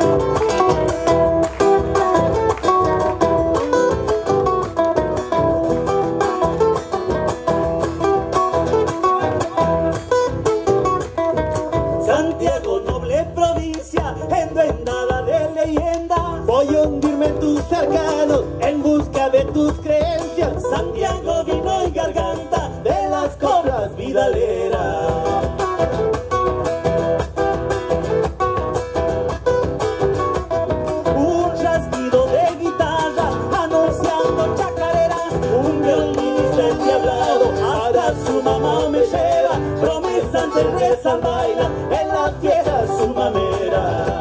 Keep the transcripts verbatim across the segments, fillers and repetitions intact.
Santiago, noble provincia, envenenada de leyenda. Voy a hundirme en tus arcanos en busca de tus creencias. Santiago, vino y garganta de las cobras vidaleras. Un rasguido de guitarra anunciando chacareras. Un violinista endiablado hasta su mamá me lleva. Promesa ante reza baila en la fiesta su mamera.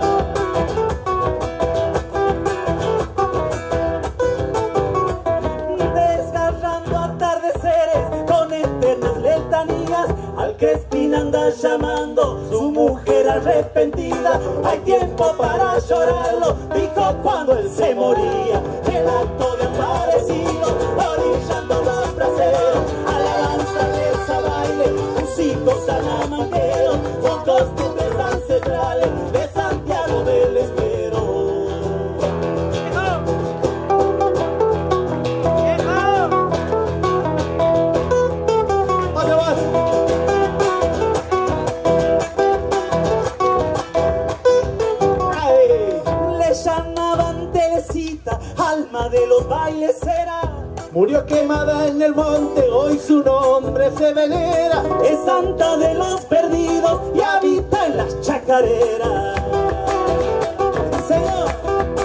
Desgarrando atardeceres con eternas letanías, al Crespín anda llamando su mujer arrepentida. Hay tiempo para llorarlo, dijo cuando él se moría. El acto de aparecido, orillando los braceros, alabanza, reza, baile, músicos salamanqueros, son costumbres ancestrales de Santiago del Estero. Ay, le llamaban Teresita, alma de los bailes era. Murió quemada en el monte, hoy su nombre se venera. Es santa de los perdidos y habita en las chacareras. Señor.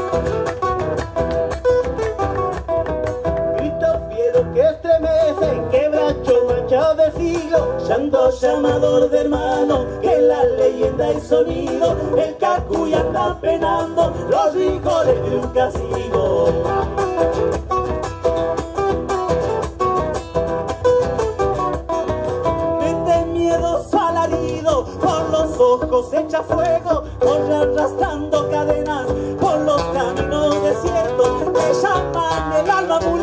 Grito fiero que estremece, quebracho manchado de siglo, llanto llamador de hermano, que la leyenda y sonido. El cacuy anda penando los rigores de un castigo. Por los ojos echa fuego, corre arrastrando cadenas por los caminos desiertos. Le llaman el alma muy